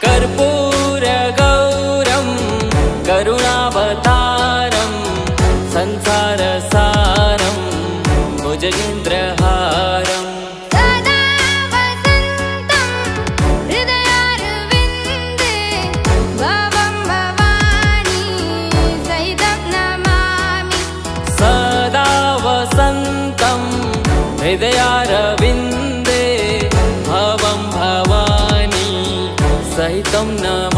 कर्पूरगौरं करुणावतारं संसारसारं भुजगेन्द्रहारम् हृदयारविन्दे भवं भवानी सहितं नमामि।